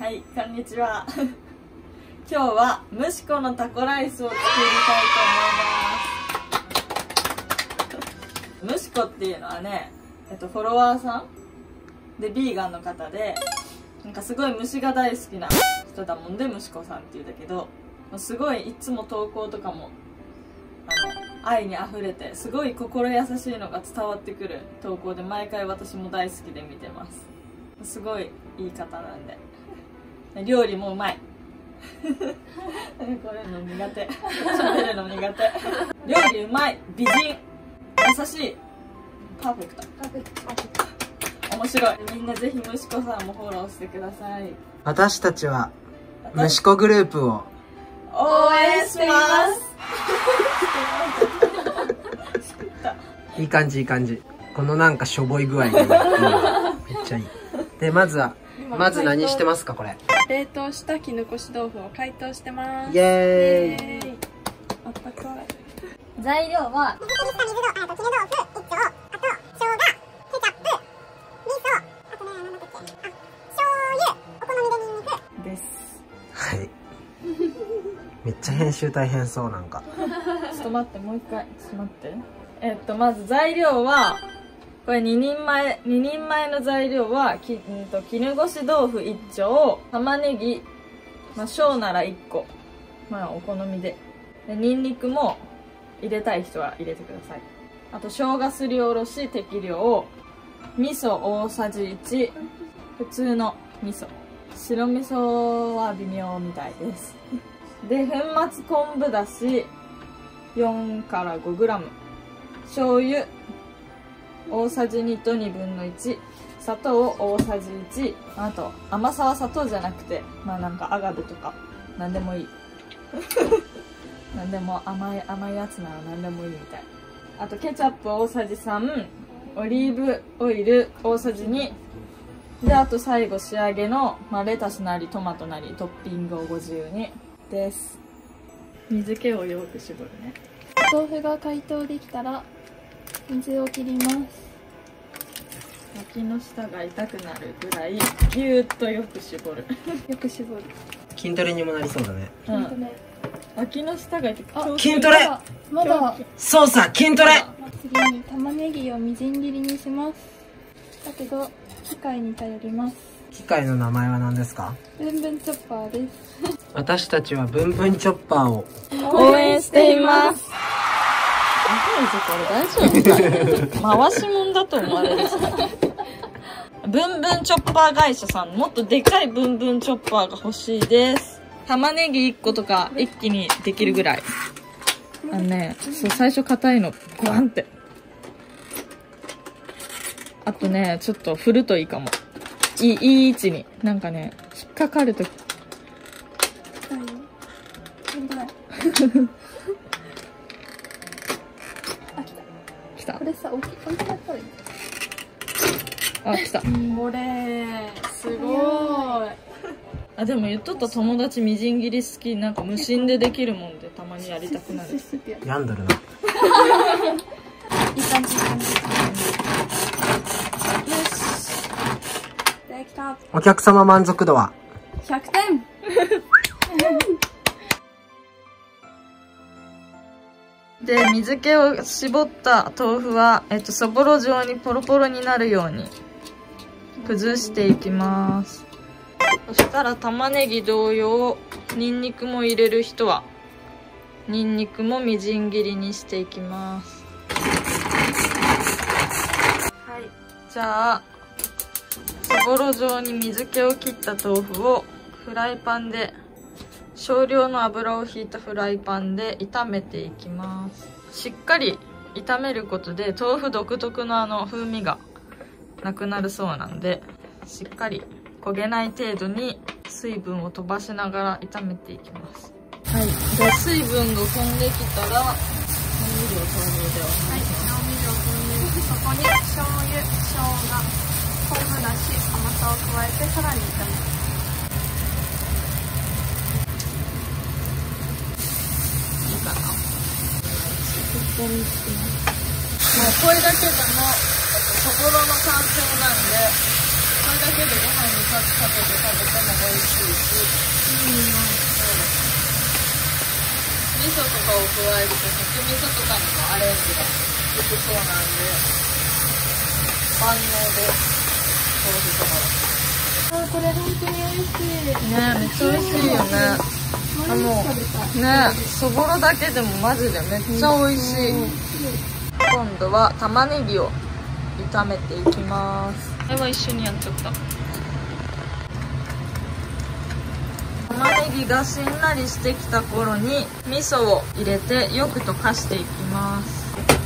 はい、こんにちは。今日はムシコのタコライスを作りたいと思います。ムシコっていうのはね、フォロワーさんでビーガンの方で、なんかすごい虫が大好きな人だもんでムシコさんっていうんだけど、すごいいつも投稿とかも愛にあふれて、すごい心優しいのが伝わってくる投稿で、毎回私も大好きで見てます。すごいいい方なんで、料理もうまい。これの苦手、喋るの苦手。料理うまい、美人、優しい、パーフェクト。面白い。みんなぜひムシコさんもフォローしてください。 私たちはムシコグループを応援します。 いい感じいい感じ。このなんかしょぼい具合がいい。めっちゃいい。でまず何してますかこれ？ 冷凍したきぬこし豆腐を解凍してます。 イエーイ。 あったかい。 材料は水切りした水と、絹豆腐1丁、あと生姜、ケチャップ、味噌、あとね、なんだっけ、醤油、お好みでニンニクです。 はい。めっちゃ編集大変そう。なんかちょっと待って、もう一回。ちょっと待って。まず材料は、これ2人前の材料は、絹ごし豆腐1丁、玉ねぎ、小なら1個。お好みで。ニンニクも入れたい人は入れてください。あと、生姜すりおろし適量、味噌大さじ1、普通の味噌。白味噌は微妙みたいです。で、粉末昆布だし、4から5グラム。醤油、大さじ2と1/2。砂糖大さじ1。あと、甘さは砂糖じゃなくて、なんかアガベとか、なんでもいい。なんでも甘いやつならなんでもいいみたい。あと、ケチャップ大さじ3。オリーブオイル大さじ2。で、あと最後仕上げの、レタスなりトマトなりトッピングをご自由にです。水気をよく絞るね。 豆腐が解凍できたら水を切ります。 脇の下が痛くなるぐらいギューッとよく絞る。 よく絞る。 筋トレにもなりそうだね。 うん。脇の下が痛く。 筋トレ。 まだ。 そうさ、筋トレ。 次に玉ねぎをみじん切りにします。だけど機械に頼ります。 機械の名前は何ですか？ ブンブンチョッパーです。 私たちはブンブンチョッパーを応援しています。大丈夫か？回しもんだと思われる。ブンブンチョッパー会社さん、もっとでかいブンブンチョッパーが欲しいです。玉ねぎ1個とか一気にできるぐらい。そう、最初硬いの、グワンって。あとね、ちょっと振るといいかも。いい位置に。なんかね、引っかかるとき。来た。 これさ、置いてやったらいい。 あ、来た。 これ、すごい。 でも言っとった友達みじん切り好き。なんか無心でできるもんでたまにやりたくなる。 やんどるな。 いい感じ。よし。できた。 お客様満足度は 100点。 で、水気を絞った豆腐は、そぼろ状にポロポロになるように崩していきます。そしたら玉ねぎ同様、ニンニクも入れる人はニンニクもみじん切りにしていきます。はい、じゃあそぼろ状に水気を切った豆腐をフライパンで、少量の油を引いたフライパンで炒めていきます。しっかり炒めることで豆腐独特の風味がなくなるそうなんで、しっかり焦げない程度に水分を飛ばしながら炒めていきます。はい。で、水分が飛んできたら、調味料投入でお願いします。 はい、調味料投入。そこに醤油、生姜、昆布だし、甘さを加えてさらに炒めます。 いいかな。 ここにつけます。 もうこれだけでもそぼろの完成なんで、これだけでご飯にかけて食べても美味しい。 噌とかを加えると肉味噌とかにもアレンジができそうなんで万能で豆腐とかこれ本当に美味しい。 ね、めっちゃ美味しいよね。ね、そぼろだけでもマジでめっちゃ美味しい。今度は玉ねぎを炒めていきます。これは一緒にやっちゃった。玉ねぎがしんなりしてきた頃に味噌を入れてよく溶かしていきます。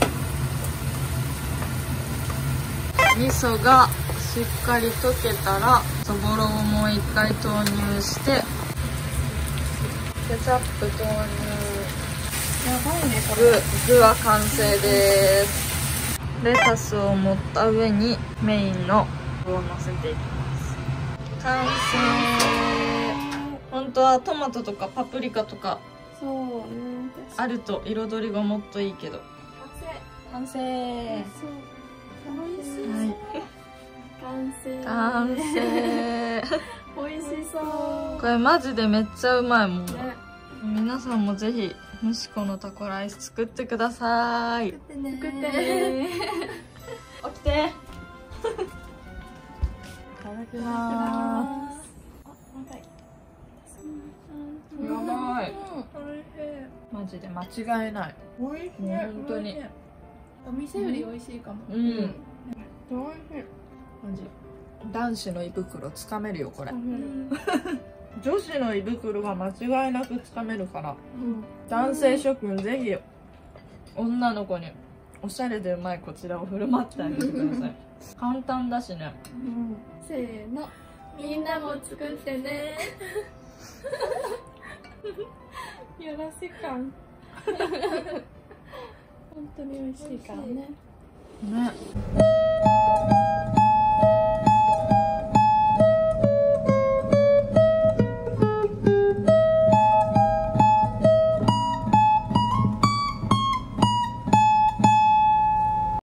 味噌がしっかり溶けたらそぼろをもう一回投入してケチャップ投入。 やばいねこれ。 具は完成です。レタスを盛った上にメインの具を乗せていきます。完成。本当はトマトとかパプリカとかそうね。 あると彩りがもっといいけど。完成。 そう。美味しい。 はい。 完成。 完成。 美味しそう。 これマジでめっちゃうまいもん。 ね。 皆さんもぜひムシコのタコライス作ってください。 作ってね。 起きて。いただきます。やばい。マジで間違いない。 美味しい。 もう本当に。 お店より美味しいかも。 うん。 美味しい。 マジ。男子の胃袋つかめるよこれ。 うん女子の胃袋が間違いなくつかめるから、男性諸君ぜひ女の子におしゃれでうまいこちらを振る舞ってあげてください。簡単だしね。 せーの、みんなも作ってね。やらせ感。本当に美味しいからね。 ね。